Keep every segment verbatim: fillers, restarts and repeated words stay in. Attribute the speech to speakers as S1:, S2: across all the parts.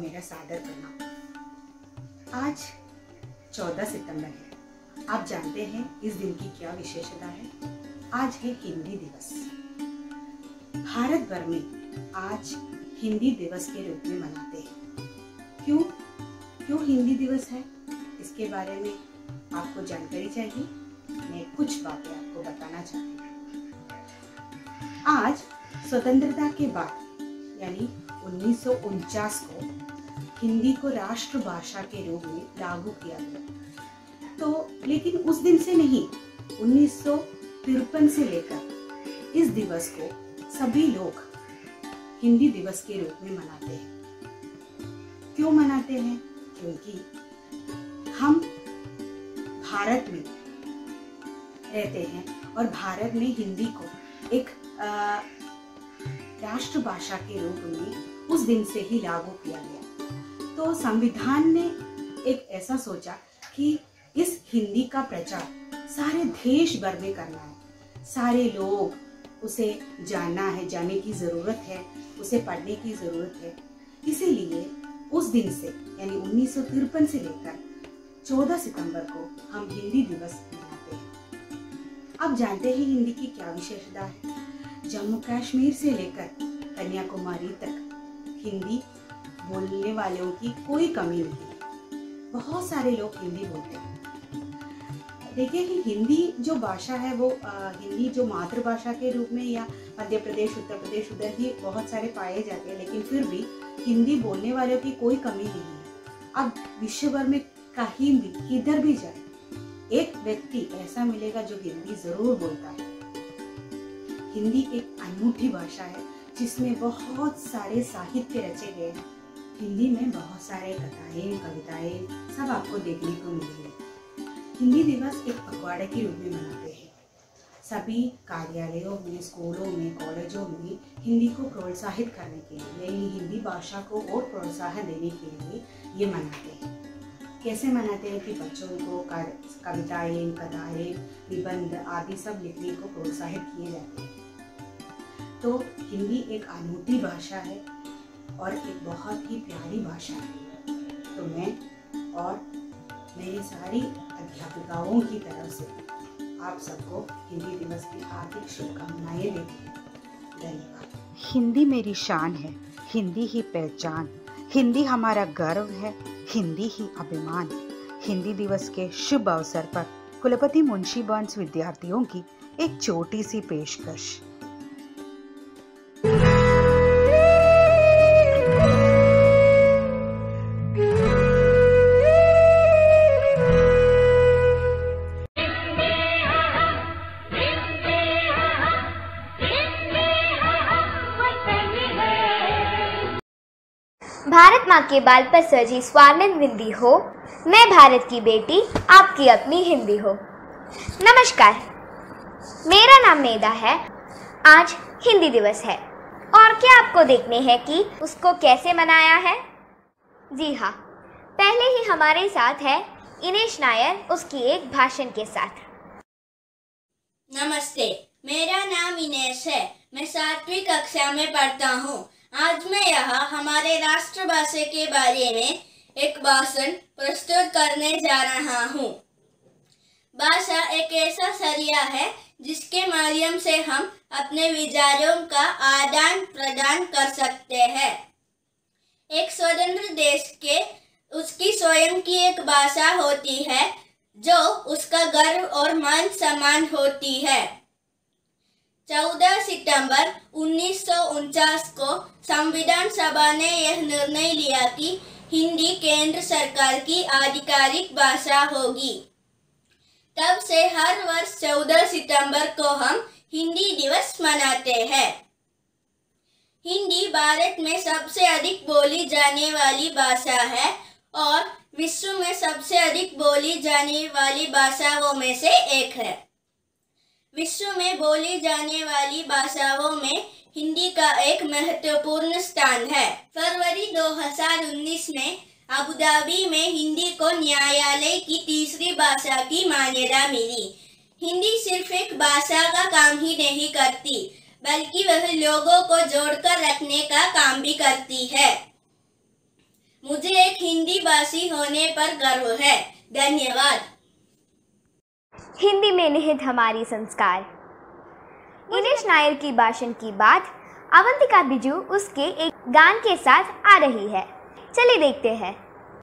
S1: मेरा सादर प्रणाम। आज चौदह सितंबर है। आप जानते हैं इस दिन की क्या विशेषता है? आज है हिंदी दिवस। भारत भर में आज हिंदी दिवस के रूप में मनाते हैं। क्यों क्यों हिंदी दिवस है, इसके बारे में आपको जानकारी चाहिए? मैं कुछ बातें आपको बताना चाहती हूँ। आज स्वतंत्रता के बाद यानी उन्नीस सौ उनचास को हिंदी को राष्ट्रभाषा के रूप में लागू किया गया। तो लेकिन उस दिन से नहीं, उन्नीस सौ तिरपन से लेकर इस दिवस को सभी लोग हिंदी दिवस के रूप में मनाते हैं। क्यों मनाते हैं? क्योंकि हम भारत में रहते हैं और भारत में हिंदी को एक राष्ट्रभाषा के रूप में उस दिन से ही लागू किया गया। तो संविधान ने एक ऐसा सोचा कि इस हिंदी का प्रचार सारे देश भर में करना है। सारे लोग उसे जानना है, जानने की ज़रूरत है, उसे पढ़ने की ज़रूरत है। इसीलिए उस दिन से यानी उन्नीस सौ तिरपन से लेकर चौदह सितंबर को हम हिंदी दिवस मनाते हैं। आप जानते हैं हिंदी की क्या विशेषता है? जम्मू कश्मीर से लेकर कन्याकुमारी तक हिंदी बोलने वालों की कोई कमी नहीं है। बहुत सारे लोग हिंदी बोलते हैं। देखिए कि हिंदी जो भाषा है वो आ, हिंदी जो मातृभाषा के रूप में या मध्य प्रदेश, उत्तर प्रदेश, उधर ही बहुत सारे पाए जाते हैं, लेकिन फिर भी हिंदी बोलने वालों की कोई कमी नहीं है। अब विश्व भर में कहीं भी किधर भी जाए, एक व्यक्ति ऐसा मिलेगा जो हिंदी जरूर बोलता है। हिंदी एक अनूठी भाषा है जिसमें बहुत सारे साहित्य रचे गए हैं। हिंदी में बहुत सारे कथाएं, कविताएं सब आपको देखने को मिलेंगे। हिंदी दिवस एक पखवाड़े के रूप में मनाते हैं। सभी कार्यालयों में, स्कूलों में, कॉलेजों में हिंदी को प्रोत्साहित करने के लिए, यानी हिंदी भाषा को और प्रोत्साहन देने के लिए ये मनाते हैं। कैसे मनाते हैं कि बच्चों को कविताएं, कथाएं, निबंध आदि सब लिखने को प्रोत्साहित किए जाते हैं। तो हिंदी एक अनूठी भाषा है और एक बहुत ही प्यारी भाषा है। तो मैं और मेरी सारी अध्यापिकाओं की तरफ से आप सबको हिंदी दिवस की हार्दिक शुभकामनाएं देती हूँ। धन्यवाद।
S2: हिंदी मेरी शान है, हिंदी ही पहचान, हिंदी हमारा गर्व है, हिंदी ही अभिमान। हिंदी दिवस के शुभ अवसर पर कुलपति मुंशी बंस विद्यार्थियों की एक छोटी सी पेशकश।
S3: भारत माँ के बाल पर सजी स्वर्णिम बिंदी हो, मैं भारत की बेटी आपकी अपनी हिंदी हो। नमस्कार, मेरा नाम मेधा है। आज हिंदी दिवस है और क्या आपको देखने हैं कि उसको कैसे मनाया है? जी हाँ, पहले ही हमारे साथ है इनेश नायर उसकी एक भाषण के साथ।
S4: नमस्ते, मेरा नाम इनेश है। मैं सातवीं कक्षा में पढ़ता हूँ। आज मैं यहाँ हमारे राष्ट्रभाषा के बारे में एक भाषण प्रस्तुत करने जा रहा हूँ। भाषा एक ऐसा जरिया है जिसके माध्यम से हम अपने विचारों का आदान प्रदान कर सकते हैं। एक स्वतंत्र देश के उसकी स्वयं की एक भाषा होती है जो उसका गर्व और मान सम्मान होती है। चौदह सितंबर उन्नीस सौ उनचास को संविधान सभा ने यह निर्णय लिया कि हिंदी केंद्र सरकार की आधिकारिक भाषा होगी। तब से हर वर्ष चौदह सितंबर को हम हिंदी दिवस मनाते हैं। हिंदी भारत में सबसे अधिक बोली जाने वाली भाषा है और विश्व में सबसे अधिक बोली जाने वाली भाषाओं में से एक है। विश्व में बोली जाने वाली भाषाओं में हिंदी का एक महत्वपूर्ण स्थान है। फरवरी दो हज़ार उन्नीस में अबू धाबी में हिंदी को न्यायालय की तीसरी भाषा की मान्यता मिली। हिंदी सिर्फ एक भाषा का काम ही नहीं करती, बल्कि वह लोगों को जोड़कर रखने का काम भी करती है। मुझे एक हिंदी भाषी होने पर गर्व है। धन्यवाद।
S3: हिंदी में निहित हमारी संस्कार। इनेश नायर की भाषण की बात अवंतिका बिजू उसके एक गान के साथ आ रही है। चलिए देखते हैं।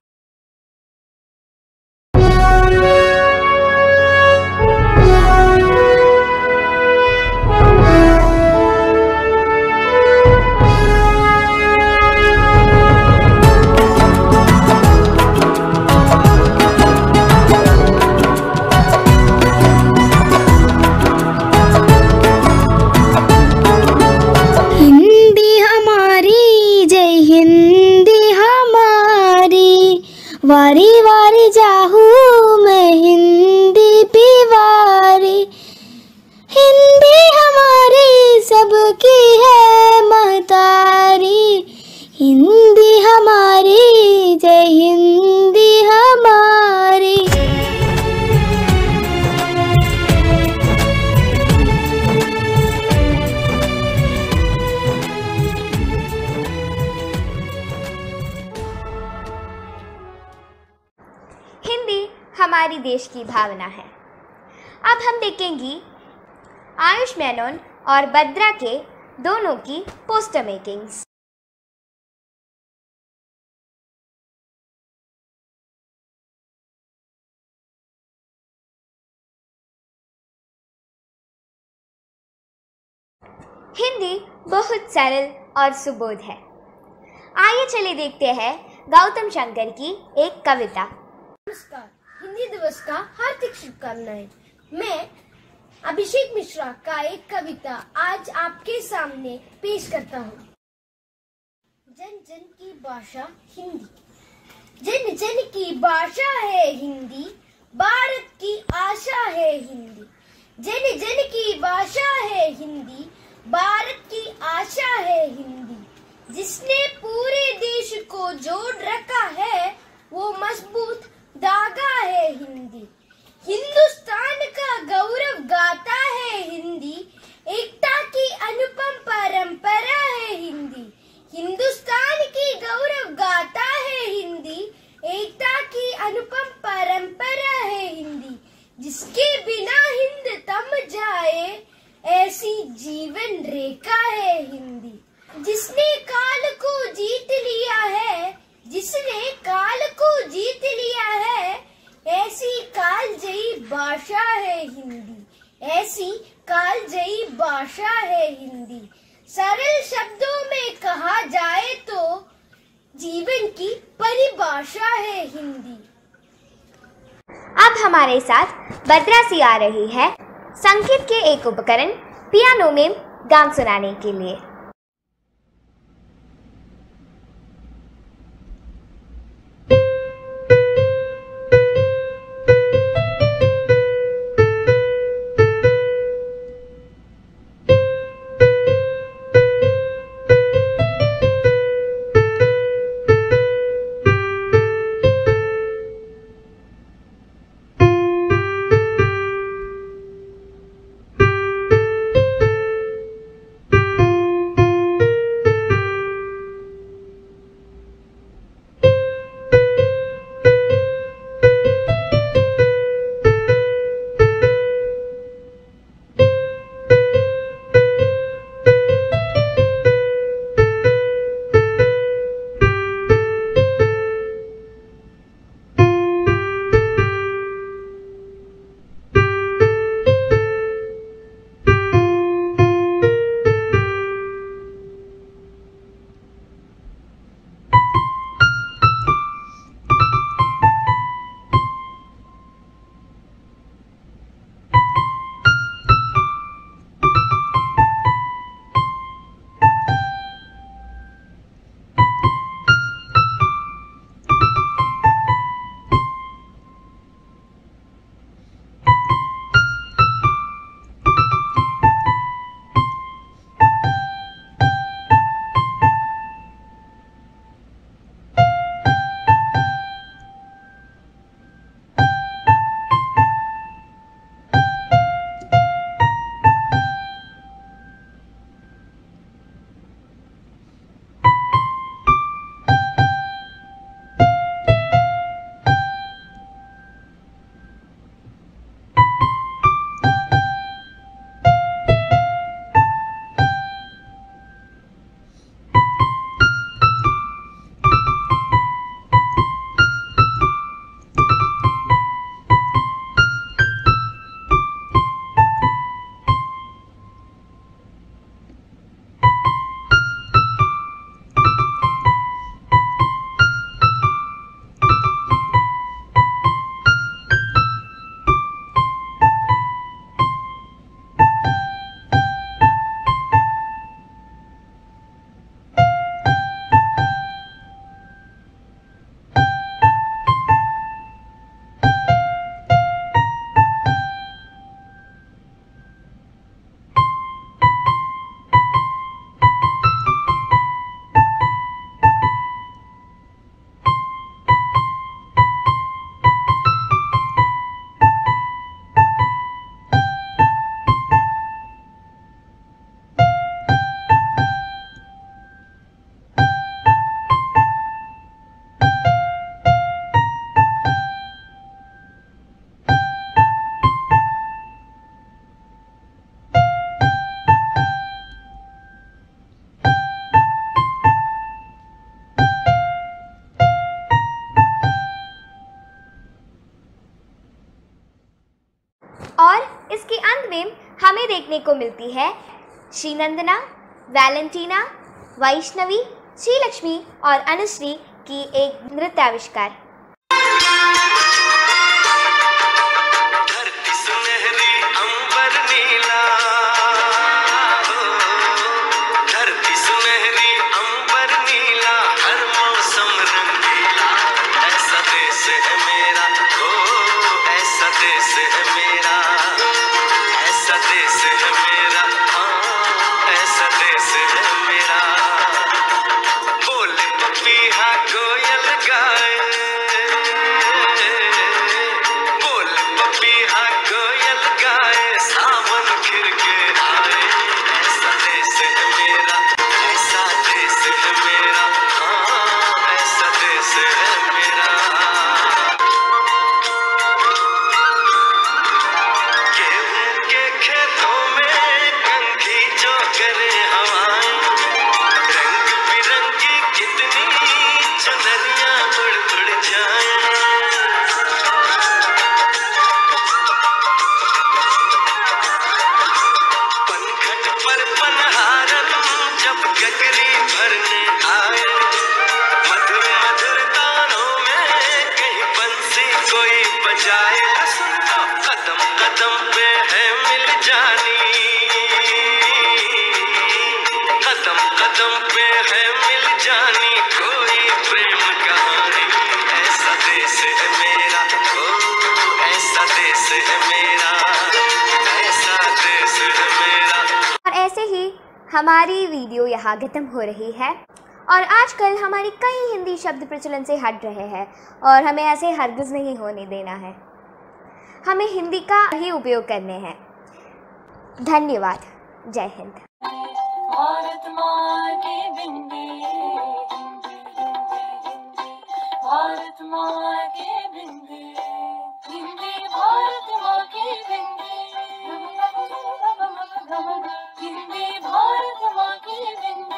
S5: वारी वारी जाहू मैं हिंदी पीवारी, हिंदी हमारी सबकी है महतारी, हिंदी हमारी जय हिंदी हमारी।
S3: हिंदी हमारी देश की भावना है। अब हम देखेंगे आयुष मेनन और बद्रा के दोनों की पोस्टर मेकिंग्स। हिंदी बहुत सरल और सुबोध है। आइए चले देखते हैं गौतम शंकर की एक कविता।
S5: नमस्कार, हिंदी दिवस का हार्दिक शुभकामनाएं। मैं अभिषेक मिश्रा का एक कविता आज आपके सामने पेश करता हूँ। जन जन की भाषा हिंदी, जन जन की भाषा है हिंदी, भारत की आशा है हिंदी। जन जन की भाषा है हिंदी, भारत की आशा है हिंदी। जिसने पूरे देश को जोड़ रखा है वो मजबूत धागा है हिंदी। हिंदुस्तान का गौरव गाता है हिंदी, एकता की अनुपम परंपरा है हिंदी। हिंदुस्तान की गौरव गाता है हिंदी, एकता की अनुपम परंपरा है हिंदी। जिसके बिना हिंद थम जाए ऐसी जीवन रेखा है हिंदी। जिसने काल को जीत लिया है, जिसने काल को जीत लिया है, ऐसी कालजयी भाषा है हिंदी, ऐसी कालजयी भाषा है हिंदी। सरल शब्दों में कहा जाए तो जीवन की परिभाषा है हिंदी।
S3: अब हमारे साथ बद्रा सी आ रही है संगीत के एक उपकरण पियानो में गान सुनाने के लिए। और इसके अंत में हमें देखने को मिलती है श्री नंदना, वैलेंटीना, वैष्णवी, श्री लक्ष्मी और अनुश्री की एक नृत्याविष्कार। हमारी वीडियो यहाँ खत्म हो रही है और आजकल हमारी कई हिंदी शब्द प्रचलन से हट रहे हैं और हमें ऐसे हरगिज़ नहीं होने देना है। हमें हिंदी का ही उपयोग करने हैं। धन्यवाद। जय हिंद। भारत माँ की बिंदी, भारत माँ की बिंदी, हिंदी भारत माँ की बिंदी, हिंदी भारत माँ की बिंदी।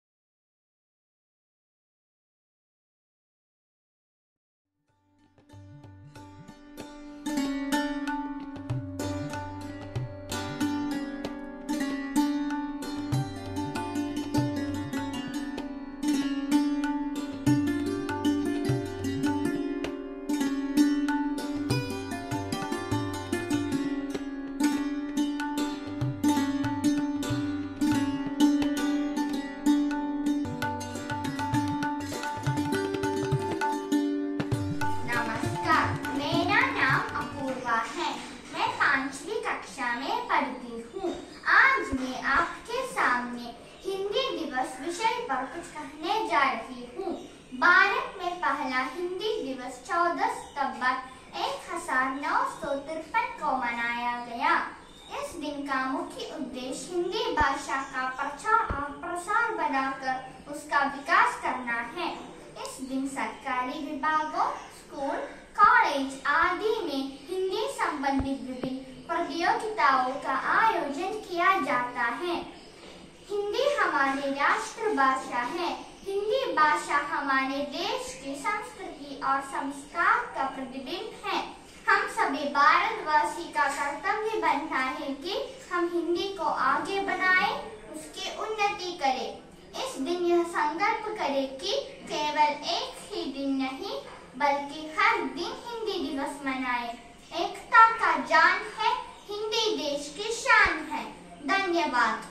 S3: भारत में पहला हिंदी दिवस चौदह सितंबर एक हजार नौ सौ तिरपन को मनाया गया। इस दिन का मुख्य उद्देश्य हिंदी भाषा का प्रचार और प्रसार बनाकर उसका विकास करना है। इस दिन सरकारी विभागों, स्कूल, कॉलेज आदि में हिंदी संबंधित विभिन्न प्रतियोगिताओं का आयोजन किया जाता है। हिंदी हमारी राष्ट्रभाषा है। हिंदी भाषा हमारे देश की संस्कृति और संस्कार का प्रतिबिंब है। हम सभी भारतवासी का कर्तव्य बनता है कि हम हिंदी को आगे बढ़ाएं, उसकी उन्नति करें। इस दिन यह संकल्प करें कि केवल एक ही दिन नहीं बल्कि हर दिन हिंदी दिवस मनाएं। एकता का जान है, हिंदी देश की शान है। धन्यवाद।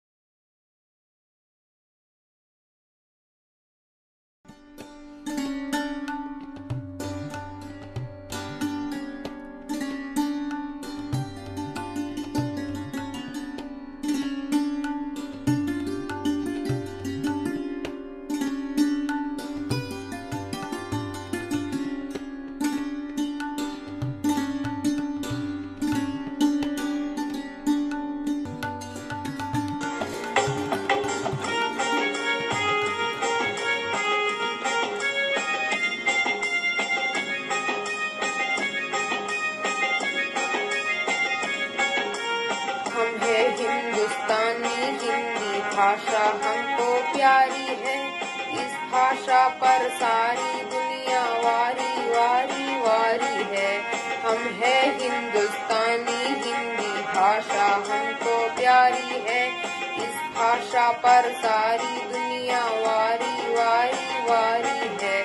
S6: भाषा हमको प्यारी है, इस भाषा पर सारी दुनिया वारी वारी वारी है। हम है हिंदुस्तानी। भाषा हमको प्यारी है, इस भाषा पर सारी दुनिया वारी वारी वारी है।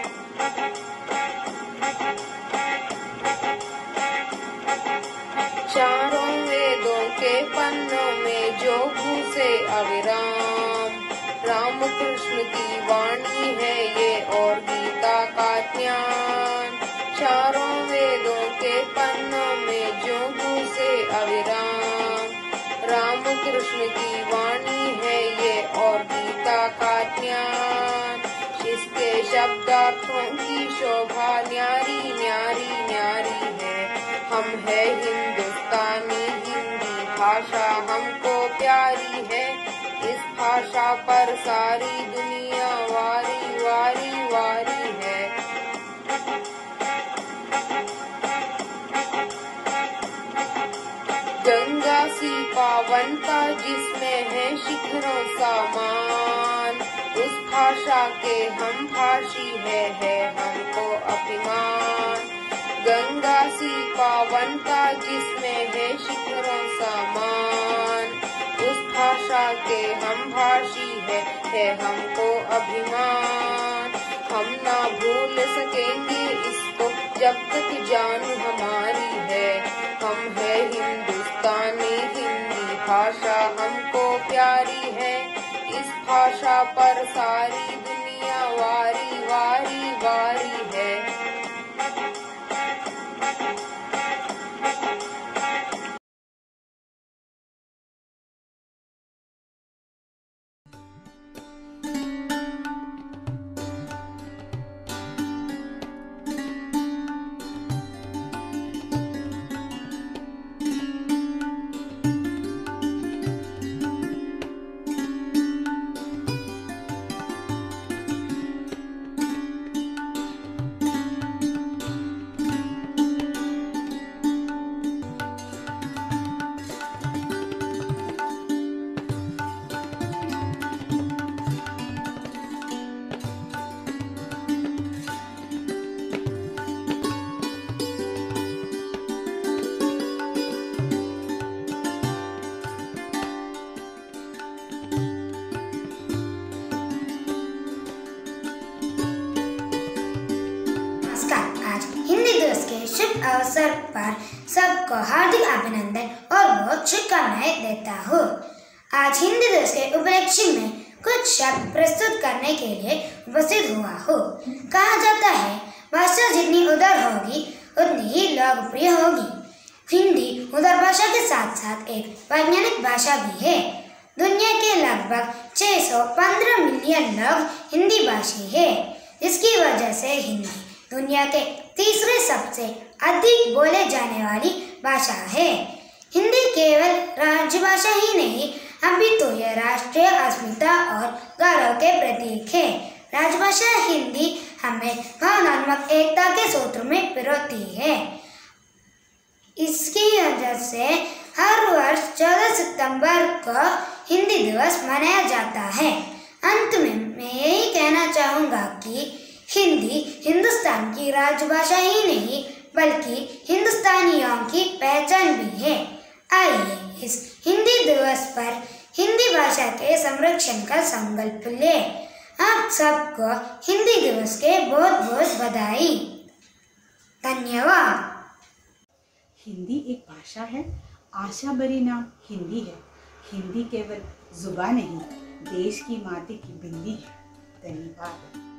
S6: चारों वेदों के पन्नों में जो घुसे अविराम, राम कृष्ण की वाणी है ये और गीता का ज्ञान। चारों वेदों के पन्नों में जो घुसे अविराम, राम कृष्ण की वाणी है ये और गीता का ज्ञान। इसके शब्दार्थों की शोभा न्यारी न्यारी न्यारी है। हम है हिंदुस्तानी, हिंदी भाषा हमको प्यारी है, इस भाषा पर सारी दुनिया वारी वारी वारी है। गंगा सी पावनता जिसमें है शिखरों समान, उस भाषा के हम भाषी है, है हमको अभिमान। गंगा सी पावनता जिसमें है शिखरों समान, उस भाषा के हम भाषी है, है हमको अभिमान। हम ना भूल सकेंगे इसको जब तक जान हमारी है। हम है हिंदुस्तानी, हिंदी भाषा हमको प्यारी है, इस भाषा पर सारी दुनिया वारी वारी वारी है।
S7: शुभ अवसर पर सबको हार्दिक अभिनंदन और बहुत शुभकामनाएं देता हूँ। आज हिंदी दिवस के उपलक्ष्य में कुछ शब्द प्रस्तुत करने के लिए उपस्थित हुआ हूँ। कहा जाता है भाषा जितनी उदार होगी उतनी ही लोकप्रिय होगी। हिंदी उदार भाषा के साथ साथ एक वैज्ञानिक भाषा भी है। दुनिया के लगभग छह सौ पंद्रह मिलियन लोग हिंदी भाषी है, जिसकी वजह से हिंदी दुनिया के तीसरे सबसे अधिक बोले जाने वाली भाषा है। हिंदी केवल राजभाषा ही नहीं, अभी तो यह राष्ट्रीय अस्मिता और गौरव के प्रतीक है। राजभाषा हिंदी हमें भावनात्मक एकता के सूत्र में पिरोती है। इसकी वजह से हर वर्ष चौदह सितंबर को हिंदी दिवस मनाया जाता है। अंत में मैं यही कहना चाहूँगा कि हिंदी हिंदुस्तान की राजभाषा ही नहीं बल्कि हिंदुस्तानियों की पहचान भी है। आइए इस हिंदी दिवस पर हिंदी भाषा के संरक्षण का संकल्प लें। आप सबको हिंदी दिवस के बहुत बहुत बधाई। धन्यवाद।
S1: हिंदी एक भाषा है, आशा भरी नाम हिंदी है। हिंदी केवल जुबान नहीं, देश की माटी की बिंदी है। धन्यवाद।